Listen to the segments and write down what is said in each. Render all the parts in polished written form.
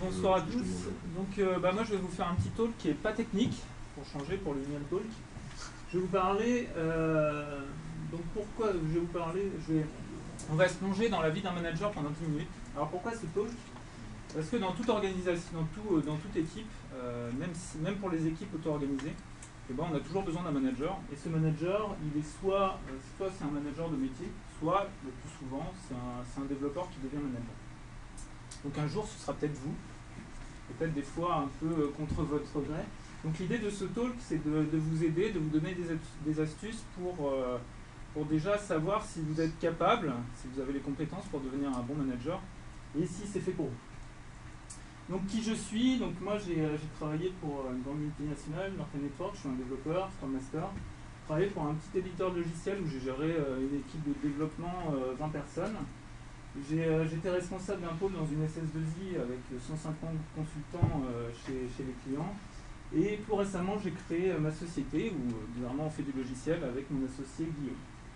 bonsoir à tous. Donc, moi, je vais vous faire un petit talk qui n'est pas technique, pour changer, pour le Union Talk. Je vais vous parler. Donc, pourquoi je vais vous parler on va se plonger dans la vie d'un manager pendant 10 minutes. Alors, pourquoi ce talk? Parce que dans toute organisation, dans toute équipe, même pour les équipes auto-organisées, on a toujours besoin d'un manager. Et ce manager, il est soit c'est un manager de métier, soit, le plus souvent, c'est un développeur qui devient manager. Donc un jour, ce sera peut-être vous, peut-être des fois un peu contre votre gré. Donc l'idée de ce talk, c'est de vous aider, de vous donner des astuces pour déjà savoir si vous êtes capable, si vous avez les compétences pour devenir un bon manager, et si c'est fait pour vous. Donc qui je suis? Donc moi j'ai travaillé pour une grande multinationale, Norton Networks, je suis un développeur, Scrum Master. J'ai travaillé pour un petit éditeur de logiciel où j'ai géré une équipe de développement 20 personnes. J'étais responsable d'un pôle dans une SS2I avec 150 consultants chez les clients. Et plus récemment, j'ai créé ma société où bizarrement on fait du logiciel avec mon associé Guillaume.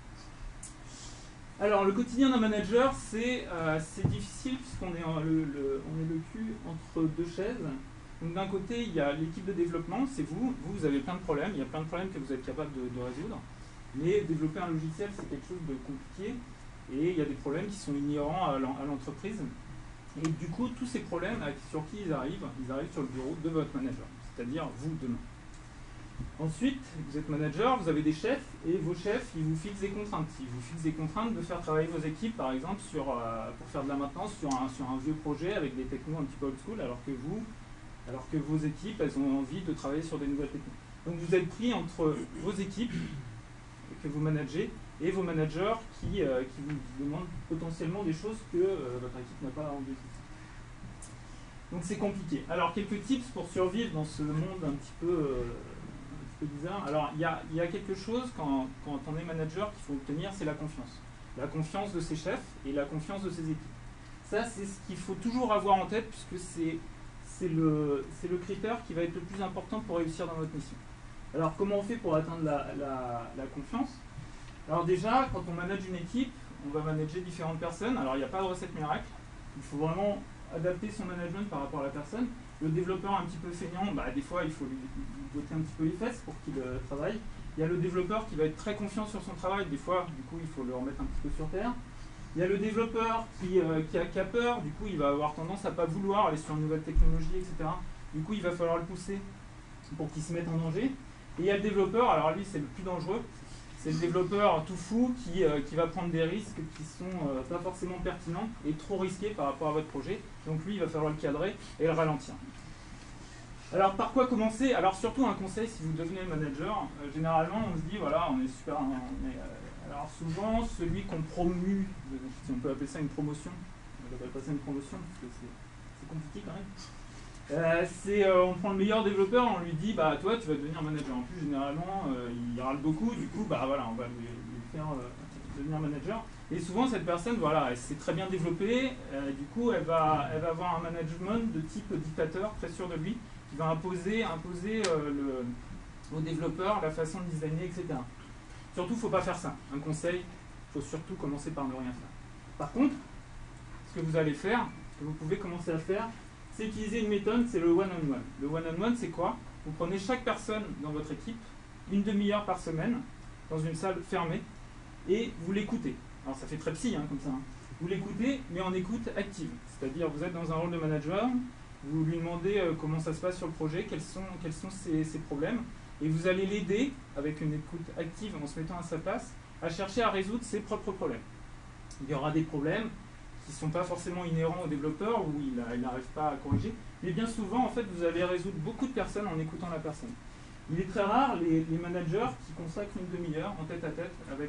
Alors, le quotidien d'un manager, c'est difficile puisqu'on est, on est le cul entre deux chaises. Donc d'un côté, il y a l'équipe de développement, c'est vous. Vous avez plein de problèmes, il y a plein de problèmes que vous êtes capable de résoudre. Mais développer un logiciel, c'est quelque chose de compliqué. Et il y a des problèmes qui sont inhérents à l'entreprise. Et du coup, tous ces problèmes, sur qui ils arrivent sur le bureau de votre manager, c'est-à-dire vous demain. Ensuite, vous êtes manager, vous avez des chefs, et vos chefs, ils vous fixent des contraintes. Ils vous fixent des contraintes de faire travailler vos équipes, par exemple, pour faire de la maintenance sur un vieux projet avec des technos un petit peu old school, alors que vos équipes, elles ont envie de travailler sur des nouvelles technos. Donc vous êtes pris entre vos équipes que vous managez et vos managers qui vous demandent potentiellement des choses que votre équipe n'a pas envie de faire. Donc c'est compliqué. Alors quelques tips pour survivre dans ce monde un petit peu bizarre. Alors il y a quelque chose quand on est manager qu'il faut obtenir, c'est la confiance. La confiance de ses chefs et la confiance de ses équipes. Ça c'est ce qu'il faut toujours avoir en tête puisque c'est le critère qui va être le plus important pour réussir dans votre mission. Alors comment on fait pour atteindre la confiance? Alors déjà, quand on manage une équipe, on va manager différentes personnes. Alors il n'y a pas de recette miracle. Il faut vraiment adapter son management par rapport à la personne. Le développeur un petit peu feignant, des fois il faut lui botter un petit peu les fesses pour qu'il travaille. Il y a le développeur qui va être très confiant sur son travail. Des fois, du coup, il faut le remettre un petit peu sur terre. Il y a le développeur qui a peur. Du coup, il va avoir tendance à ne pas vouloir aller sur une nouvelle technologie, etc. Du coup, il va falloir le pousser pour qu'il se mette en danger. Et il y a le développeur, alors lui c'est le plus dangereux. C'est le développeur tout fou qui va prendre des risques qui ne sont pas forcément pertinents et trop risqués par rapport à votre projet. Donc lui, il va falloir le cadrer et le ralentir. Alors par quoi commencer? Alors surtout un conseil si vous devenez manager, généralement on se dit voilà, on est super... alors souvent, celui qu'on promue, si on peut appeler ça une promotion, on appelle pas ça une promotion parce que c'est compliqué quand même. On prend le meilleur développeur, on lui dit toi tu vas devenir manager. En plus généralement il râle beaucoup, du coup voilà, on va lui faire devenir manager. Et souvent cette personne elle s'est très bien développée, du coup elle va avoir un management de type dictateur, très sûr de lui, qui va imposer au développeur la façon de designer, etc. Surtout il ne faut pas faire ça. Un conseil, il faut surtout commencer par ne rien faire. Par contre, ce que vous allez faire, ce que vous pouvez commencer à faire, c'est utiliser une méthode, c'est le one-on-one. Le one-on-one, c'est quoi? Vous prenez chaque personne dans votre équipe, une demi-heure par semaine, dans une salle fermée, et vous l'écoutez. Alors ça fait très psy, comme ça. Vous l'écoutez, mais en écoute active. C'est-à-dire, vous êtes dans un rôle de manager, vous lui demandez comment ça se passe sur le projet, quels sont ses problèmes, et vous allez l'aider, avec une écoute active, en se mettant à sa place, à chercher à résoudre ses propres problèmes. Il y aura des problèmes qui ne sont pas forcément inhérents au développeur ou il n'arrive pas à corriger. Mais bien souvent, en fait, vous allez résoudre beaucoup de personnes en écoutant la personne. Il est très rare les managers qui consacrent une demi-heure en tête-à-tête avec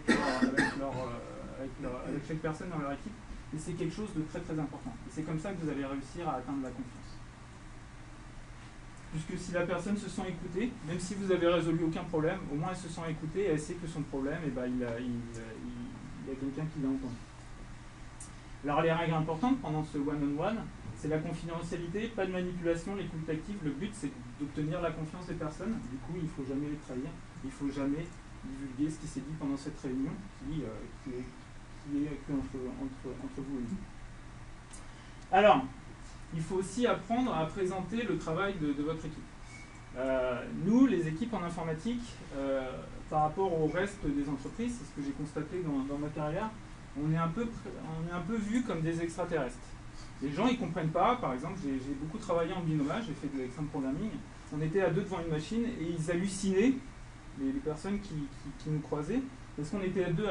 chaque personne dans leur équipe. Et c'est quelque chose de très très important. Et c'est comme ça que vous allez réussir à atteindre la confiance. Puisque si la personne se sent écoutée, même si vous avez résolu aucun problème, au moins elle se sent écoutée et elle sait que son problème, il y a quelqu'un qui l'a entendu. Alors les règles importantes pendant ce one-on-one, c'est la confidentialité, pas de manipulation, l'écoute active. Le but c'est d'obtenir la confiance des personnes. Du coup, il ne faut jamais les trahir, il ne faut jamais divulguer ce qui s'est dit pendant cette réunion qui est entre vous et nous. Alors, il faut aussi apprendre à présenter le travail de votre équipe. Nous, les équipes en informatique, par rapport au reste des entreprises, c'est ce que j'ai constaté dans ma carrière, on est un peu vus comme des extraterrestres. Les gens, ils ne comprennent pas. Par exemple, j'ai beaucoup travaillé en binomage, j'ai fait de l'extreme programming. On était à deux devant une machine et ils hallucinaient, les personnes qui nous croisaient, parce qu'on était deux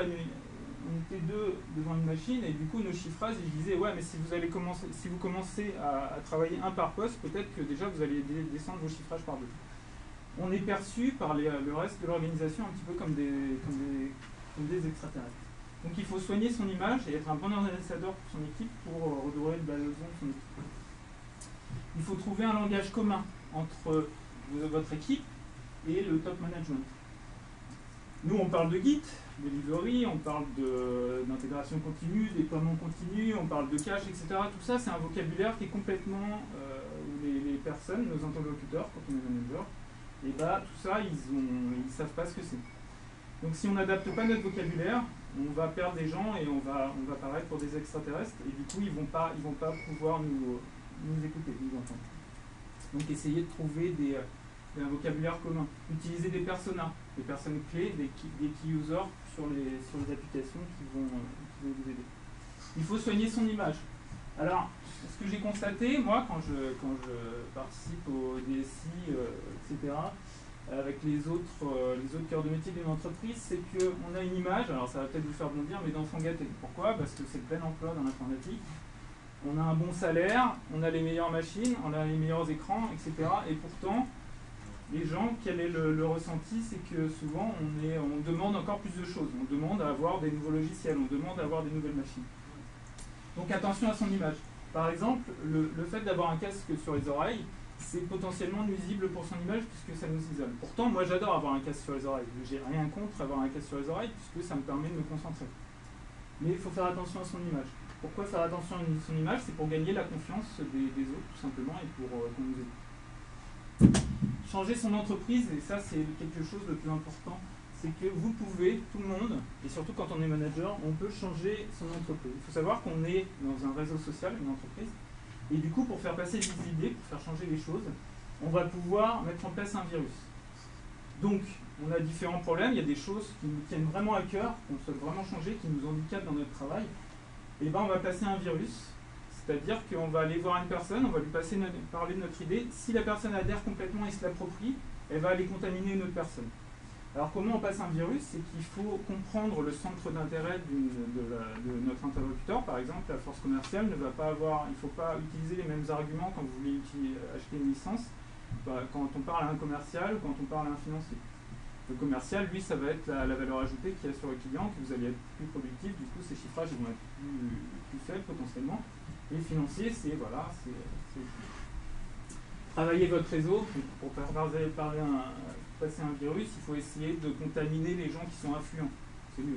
devant une machine et du coup nos chiffrages, ils disaient ouais, mais si vous commencez à travailler un par poste, peut-être que déjà vous allez descendre vos chiffrages par deux. On est perçu par le reste de l'organisation un petit peu comme des extraterrestres. Donc il faut soigner son image et être un bon organisateur pour son équipe pour redorer le blason de son équipe. Il faut trouver un langage commun entre votre équipe et le top management. Nous, on parle de Git, delivery, on parle d'intégration continue, déploiement continu, on parle de cache, etc. Tout ça, c'est un vocabulaire qui est complètement... les personnes, nos interlocuteurs, quand on est manager, et bah, tout ça, ils savent pas ce que c'est. Donc si on n'adapte pas notre vocabulaire, on va perdre des gens et on va paraître pour des extraterrestres, et du coup, ils vont pas pouvoir nous écouter, nous entendre. Donc essayez de trouver un vocabulaire commun. Utilisez des personas, des personnes clés, des key users sur les applications qui vont vous aider. Il faut soigner son image. Alors, ce que j'ai constaté, moi, quand je participe au DSI, etc., avec les autres cœurs de métier d'une entreprise, c'est qu'on a une image, alors ça va peut-être vous faire bondir, mais d'enfant gâté. Pourquoi? Parce que c'est le plein emploi dans l'informatique. On a un bon salaire, on a les meilleures machines, on a les meilleurs écrans, etc. Et pourtant, les gens, quel est le ressenti? C'est que souvent, on demande encore plus de choses. On demande à avoir des nouveaux logiciels, on demande à avoir des nouvelles machines. Donc attention à son image. Par exemple, le fait d'avoir un casque sur les oreilles, c'est potentiellement nuisible pour son image puisque ça nous isole. Pourtant, moi j'adore avoir un casque sur les oreilles. J'ai rien contre avoir un casque sur les oreilles puisque ça me permet de me concentrer. Mais il faut faire attention à son image. Pourquoi faire attention à son image? C'est pour gagner la confiance des autres, tout simplement, et pour qu'on nous aide. Changer son entreprise, et ça c'est quelque chose de plus important, c'est que vous pouvez, tout le monde, et surtout quand on est manager, on peut changer son entreprise. Il faut savoir qu'on est dans un réseau social, une entreprise, et du coup pour faire passer des idées, pour faire changer les choses, on va pouvoir mettre en place un virus. Donc, on a différents problèmes, il y a des choses qui nous tiennent vraiment à cœur, qu'on souhaite vraiment changer, qui nous handicapent dans notre travail, et bien on va passer un virus. C'est-à-dire qu'on va aller voir une personne, on va lui parler de notre idée. Si la personne adhère complètement et se l'approprie, elle va aller contaminer une autre personne. Alors comment on passe un virus? C'est qu'il faut comprendre le centre d'intérêt de notre interlocuteur. Par exemple, la force commerciale ne va pas avoir, il ne faut pas utiliser les mêmes arguments quand vous voulez acheter une licence, quand on parle à un commercial ou quand on parle à un financier. Le commercial, lui, ça va être la valeur ajoutée qu'il y a sur le client, que vous allez être plus productif, du coup ces chiffrages vont être plus faibles potentiellement. Et le financier, c'est voilà, travailler votre réseau. Pour passer un virus, il faut essayer de contaminer les gens qui sont influents. C'est mieux.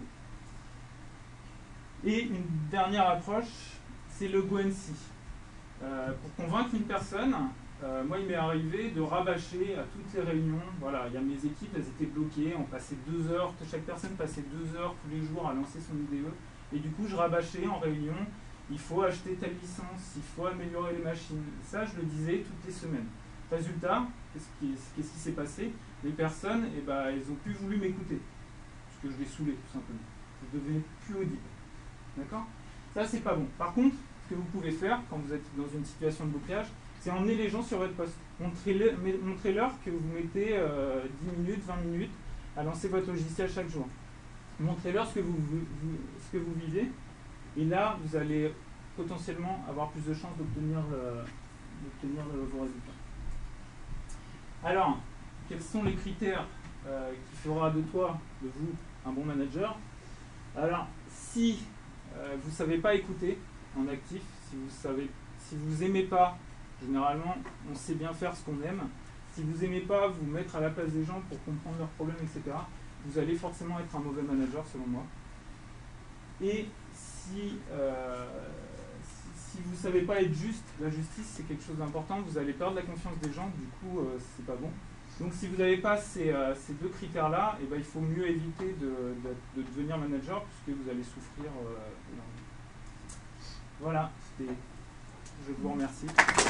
Et une dernière approche, c'est le go and see. Pour convaincre une personne, moi il m'est arrivé de rabâcher à toutes les réunions. Voilà, il y a mes équipes, elles étaient bloquées, on passait 2 heures, chaque personne passait 2 heures tous les jours à lancer son IDE. Et du coup, je rabâchais en réunion. Il faut acheter telle licence, il faut améliorer les machines. Ça, je le disais toutes les semaines. Résultat, qu'est-ce qui s'est passé? Les personnes, elles n'ont plus voulu m'écouter. Parce que je les saoulais, tout simplement. Je devenais plus audible. D'accord? Ça, c'est pas bon. Par contre, ce que vous pouvez faire, quand vous êtes dans une situation de blocage, c'est emmener les gens sur votre poste. Montrez-leur que vous mettez 10 minutes, 20 minutes à lancer votre logiciel chaque jour. Montrez-leur ce que vous vivez. Et là, vous allez potentiellement avoir plus de chances d'obtenir vos résultats. Alors, quels sont les critères qui fera de vous, un bon manager? Alors, si vous ne savez pas écouter en actif, si vous n'aimez pas, généralement, on sait bien faire ce qu'on aime. Si vous n'aimez pas vous mettre à la place des gens pour comprendre leurs problèmes, etc., vous allez forcément être un mauvais manager, selon moi. Et si vous ne savez pas être juste, la justice c'est quelque chose d'important, vous allez perdre la confiance des gens, du coup c'est pas bon. Donc si vous n'avez pas ces deux critères-là, il faut mieux éviter de devenir manager puisque vous allez souffrir énormément. Voilà, c'était Je vous remercie.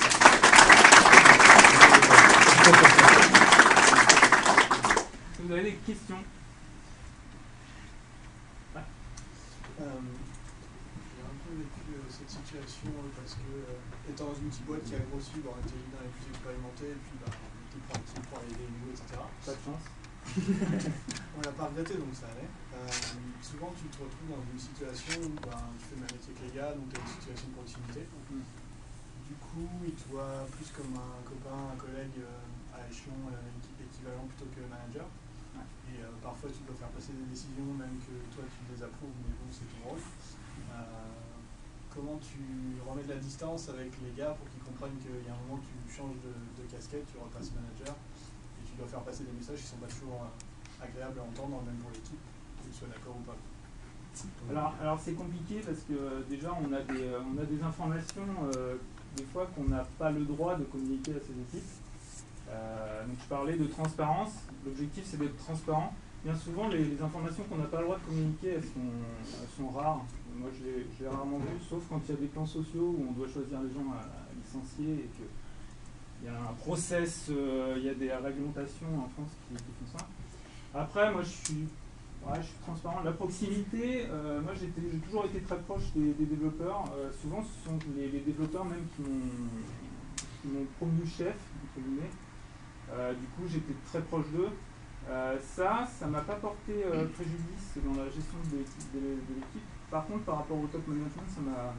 Vous avez des questions? J'ai un peu vécu cette situation parce que, étant dans une petite boîte qui a grossi, on était dans les plus expérimentés, et puis on était proactif pour aller les nouveaux, etc. Pas de chance. On l'a pas regretté, donc ça allait. Souvent, tu te retrouves dans une situation où tu fais le même métier que les gars, donc tu as une situation de proximité. Du coup, ils te voient plus comme un copain, un collègue à échelon, équivalent plutôt que manager. Et parfois, tu dois faire passer des décisions, même que toi, tu les approuves, mais bon, c'est ton rôle. Comment tu remets de la distance avec les gars pour qu'ils comprennent qu'il y a un moment où tu changes de casquette, tu repasses manager, et tu dois faire passer des messages qui ne sont pas toujours agréables à entendre, même pour l'équipe, que tu sois d'accord ou pas. Alors c'est compliqué parce que déjà on a des informations des fois qu'on n'a pas le droit de communiquer à ces équipes. Donc je parlais de transparence, l'objectif c'est d'être transparent. Bien souvent les informations qu'on n'a pas le droit de communiquer elles sont rares. Moi je l'ai rarement vu, sauf quand il y a des plans sociaux où on doit choisir les gens à licencier et qu'il y a un process, il y a des réglementations en France qui font ça. Après moi je suis transparent. La proximité, moi j'ai toujours été très proche des développeurs. Souvent ce sont les développeurs même qui m'ont promu chef, entre guillemets. Du coup j'étais très proche d'eux. Ça m'a pas porté préjudice dans la gestion de l'équipe. Par contre par rapport au top management,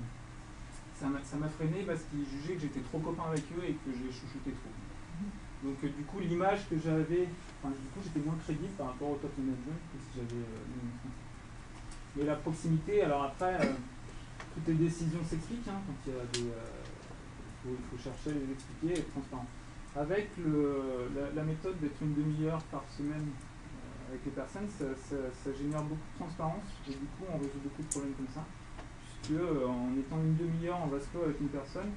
ça m'a freiné parce qu'ils jugeaient que j'étais trop copain avec eux et que j'ai chouchouté trop. Donc du coup l'image que j'avais, du coup j'étais moins crédible par rapport au top management que si j'avais mais la proximité, alors après toutes les décisions s'expliquent quand il y a des il faut chercher à les expliquer et être transparent. Avec la méthode d'être une demi-heure par semaine avec les personnes, ça génère beaucoup de transparence et du coup on résout beaucoup de problèmes comme ça, puisque en étant une demi-heure en vase clos avec une personne,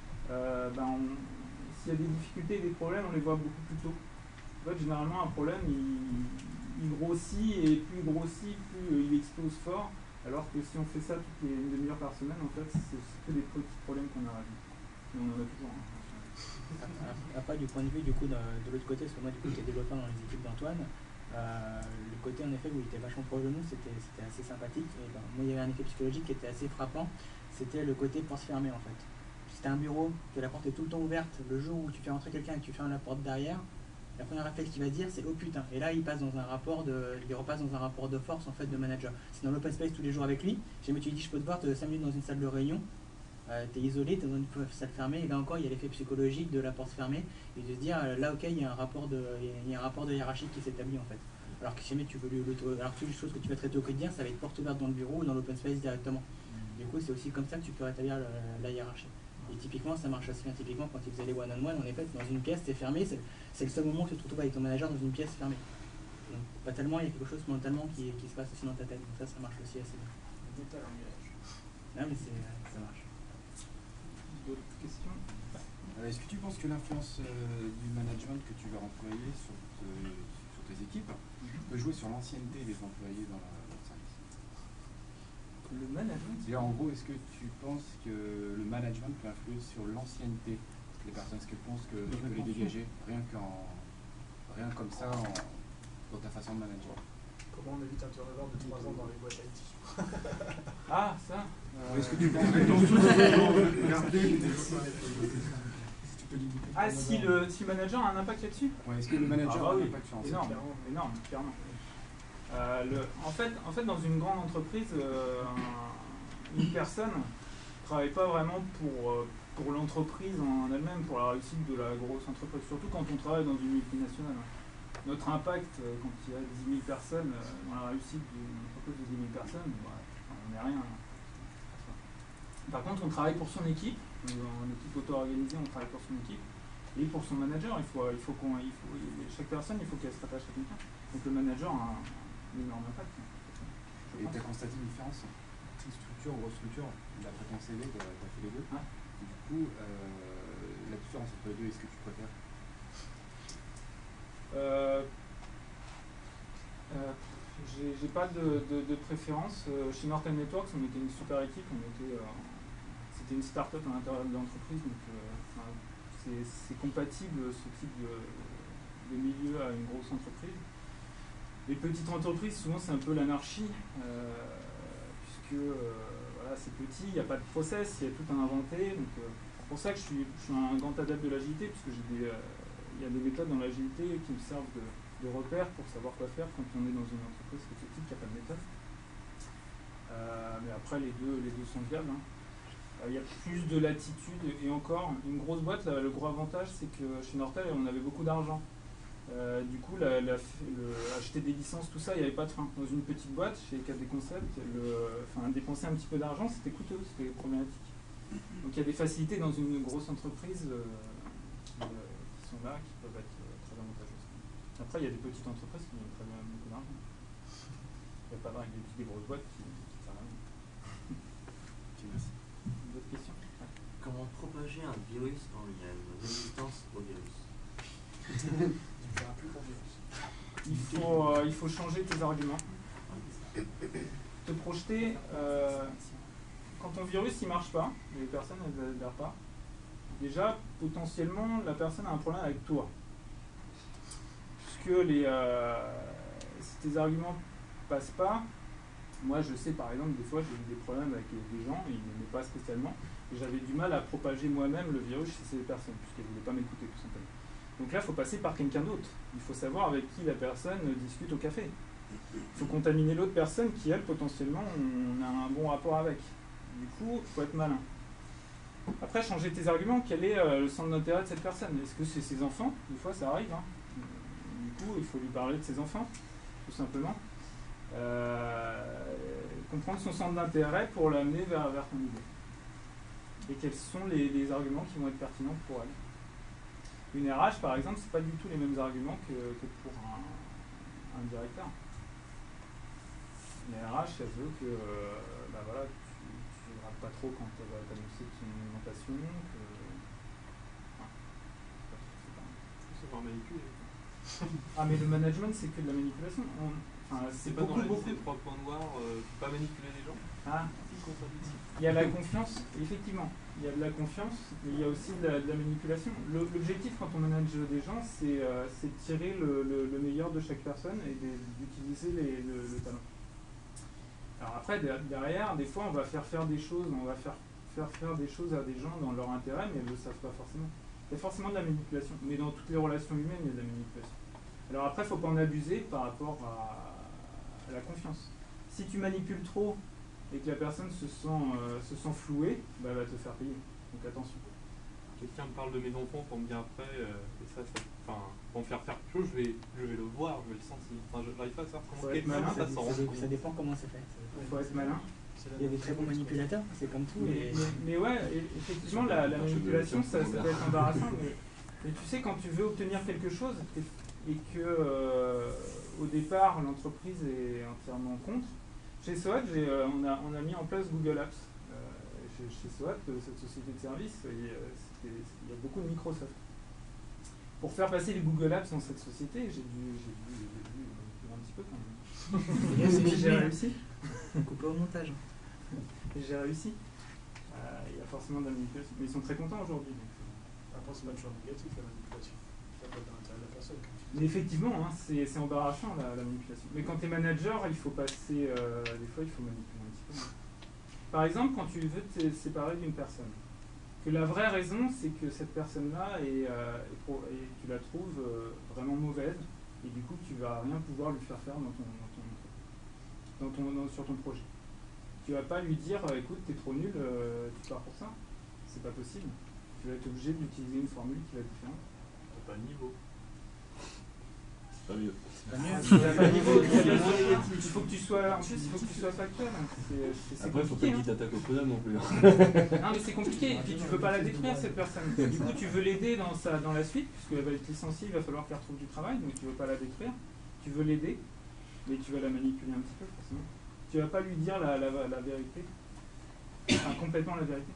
s'il y a des difficultés et des problèmes, on les voit beaucoup plus tôt. En fait, généralement, un problème, il grossit, et plus il grossit, plus il explose fort, alors que si on fait ça toutes les une demi-heure par semaine, en fait, c'est que des petits problèmes qu'on a réglés. Mais on en a toujours. Après, du point de vue de l'autre côté, parce que moi, du coup, j'étais développeur dans les équipes d'Antoine, le côté, en effet, où il était vachement proche de nous, c'était assez sympathique. Et moi, il y avait un effet psychologique qui était assez frappant, c'était le côté porte fermée, en fait. Si tu as un bureau, que la porte est tout le temps ouverte, le jour où tu fais rentrer quelqu'un et que tu fermes la porte derrière, la première réflexe qu'il va dire c'est oh putain. Et là il repasse dans un rapport de force en fait de manager. C'est dans l'open space tous les jours avec lui. Jamais tu lui dis je peux te voir 5 minutes dans une salle de réunion, t'es isolé, t'es dans une salle fermée, et là encore il y a l'effet psychologique de la porte fermée et de se dire là ok il y a un rapport de hiérarchie qui s'établit en fait. Alors que si jamais tu veux alors que les choses que tu vas traiter au quotidien ça va être porte ouverte dans le bureau ou dans l'open space directement. Du coup c'est aussi comme ça que tu peux rétablir la hiérarchie. Et typiquement, ça marche assez bien. Typiquement, quand ils faisaient les one-on-one, en effet, dans une pièce, c'est fermé. C'est le seul moment où tu te retrouves avec ton manager dans une pièce fermée. Donc, pas tellement, il y a quelque chose mentalement qui se passe aussi dans ta tête. Donc ça marche aussi assez bien. Non, mais ça marche. D'autres questions? Est-ce que tu penses que l'influence du management que tu vas employer sur tes équipes peut jouer sur l'ancienneté des employés dans le service? Le management? En gros, est-ce que tu penses que le management peut influer sur l'ancienneté des personnes? Est-ce qu'elles pensent que tu peux les dégager rien comme ça dans ta façon de manager? Comment on évite un turnover de 3 ans dans les boîtes IT? Ah, ça Est-ce que tu penses que Ah, si le manager a un impact là-dessus? Ouais, est-ce que le manager a un impact sur énorme, clairement. En fait, dans une grande entreprise, une personne ne travaille pas vraiment pour l'entreprise en elle-même, pour la réussite de la grosse entreprise, surtout quand on travaille dans une multinationale. Notre impact, quand il y a 10 000 personnes, dans la réussite d'une entreprise de 10 000 personnes, on n'est rien. Par contre, on travaille pour son équipe, en équipe auto-organisée, on travaille pour son équipe, et pour son manager, chaque personne, il faut qu'elle se rattache à quelqu'un. Donc le manager a un énorme impact. Et tu as constaté une différence? Structure ou grosse structure? D'après ton CV, tu as fait les deux. Ah. Du coup, la différence entre les deux, est-ce que tu préfères? J'ai pas de préférence. Chez Nortel Networks, on était une super équipe, c'était une start-up à l'intérieur de l'entreprise, donc c'est compatible ce type de milieu à une grosse entreprise. Les petites entreprises, souvent c'est un peu l'anarchie, puisque voilà, c'est petit, il n'y a pas de process, il y a tout à inventer. Donc c'est pour ça que je suis un grand adepte de l'agilité, puisque il y a des méthodes dans l'agilité qui me servent de repères pour savoir quoi faire quand on est dans une entreprise petite qui n'a pas de méthode. Mais après les deux sont viables. Hein. Il y a plus de latitude, et encore, une grosse boîte, là, le gros avantage c'est que chez Nortel on avait beaucoup d'argent. Du coup, acheter des licences, tout ça, il n'y avait pas de frein. Dans une petite boîte, chez KD Concept, dépenser un petit peu d'argent, c'était coûteux, c'était problématique. Donc il y a des facilités dans une grosse entreprise qui sont là, qui peuvent être très avantageuses. Après, il y a des petites entreprises qui gagnent très bien beaucoup d'argent. Il n'y a pas de règle des grosses boîtes qui servent à rien. Merci. D'autres questions? Ouais. Comment propager un virus quand il y a une résistance au virus? Il faut changer tes arguments. Te projeter. Quand ton virus il marche pas, les personnes n'adhèrent pas, déjà potentiellement la personne a un problème avec toi. Puisque si tes arguments passent pas, moi je sais par exemple des fois j'ai eu des problèmes avec des gens, ils n'aimaient pas spécialement, et j'avais du mal à propager moi-même le virus chez ces personnes, puisqu'elles ne voulaient pas m'écouter tout simplement. Donc là, il faut passer par quelqu'un d'autre. Il faut savoir avec qui la personne discute au café. Il faut contaminer l'autre personne qui, elle, potentiellement, on a un bon rapport avec. Du coup, il faut être malin. Après, changer tes arguments. Quel est le centre d'intérêt de cette personne? Est-ce que c'est ses enfants? Des fois, ça arrive. Hein. Du coup, il faut lui parler de ses enfants, tout simplement. Comprendre son centre d'intérêt pour l'amener vers ton idée. Et quels sont les arguments qui vont être pertinents pour elle. Une RH, par exemple, c'est pas du tout les mêmes arguments que pour un directeur. Une RH, elle veut que voilà, tu ne rates pas trop quand elle va t'annoncer ton alimentation. C'est pas manipulé. Ah, mais le management, c'est que de la manipulation. C'est pas dans la liste des 3 points noirs, pas manipuler les gens. Ah, il y a la confiance, effectivement. Il y a de la confiance, mais il y a aussi de la manipulation. L'objectif quand on manage des gens, c'est de tirer le meilleur de chaque personne et d'utiliser le talent. Alors après, derrière, des fois, on va faire des choses, on va faire des choses à des gens dans leur intérêt, mais elles ne le savent pas forcément. Il y a forcément de la manipulation, mais dans toutes les relations humaines, il y a de la manipulation. Alors après, il ne faut pas en abuser par rapport à la confiance. Si tu manipules trop et que la personne se sent flouée, bah, elle va te faire payer. Donc attention. Quelqu'un me parle de mes enfants pour me dire après, et pour me faire quelque chose, je vais le voir, je vais le sentir. J'arrive pas à savoir comment quelqu'un ça sent. Ça dépend comment c'est fait. Il faut être malin. Il y a des très bons manipulateurs, c'est comme tout. Mais ouais, effectivement, la manipulation, ça peut être embarrassant. Mais tu sais, quand tu veux obtenir quelque chose et que au départ, l'entreprise est entièrement contre, chez SOAT, on a mis en place Google Apps. Chez SOAT, cette société de service, il y a beaucoup de Microsoft. Pour faire passer les Google Apps dans cette société, j'ai dû un petit peu quand même. J'ai réussi. Coupé au montage. J'ai réussi. Il y a forcément de la manipulation. Mais ils sont très contents aujourd'hui. Après, c'est pas toujours négatif la manipulation. Ça peut être dans l'intérêt de la personne. Mais effectivement, hein, c'est embarrassant la manipulation. Mais quand tu es manager, il faut passer. Des fois, il faut manipuler un petit peu. Par exemple, quand tu veux te séparer d'une personne, que la vraie raison, c'est que cette personne-là tu la trouves vraiment mauvaise, et du coup, tu vas rien pouvoir lui faire faire sur ton projet. Tu vas pas lui dire, écoute, t'es trop nul, tu pars pour ça. C'est pas possible. Tu vas être obligé d'utiliser une formule qui va être différente. T'as pas de niveau. Pas mieux. Pas niveau, il faut que tu sois, en plus, il faut que tu sois factuel. Après, il faut pas qu'il t'attaque au podium non plus. Non, mais c'est compliqué. Et puis, tu veux pas la détruire, cette personne. Du coup, tu veux l'aider dans la suite, puisqu'elle va être licenciée, il va falloir qu'elle retrouve du travail, donc tu veux pas la détruire. Tu veux l'aider, mais tu vas la manipuler un petit peu, forcément. Tu vas pas lui dire la vérité, enfin, complètement la vérité.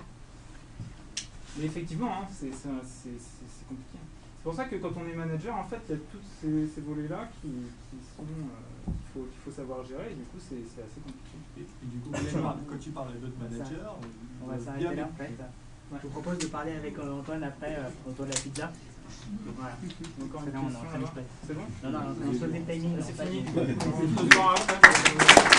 Mais effectivement, hein, c'est compliqué. C'est pour ça que quand on est manager, en fait, il y a tous ces volets-là qu'il faut faut savoir gérer, et du coup, c'est assez compliqué. Et du coup, quand tu parlais d'autres managers, on va s'arrêter là en fait. Je vous propose de parler avec Antoine après, autour de la pizza. Voilà. Donc, C'est là, on est en train de c'est bon? Non, on se pose des timings. C'est fini. On se revoit après.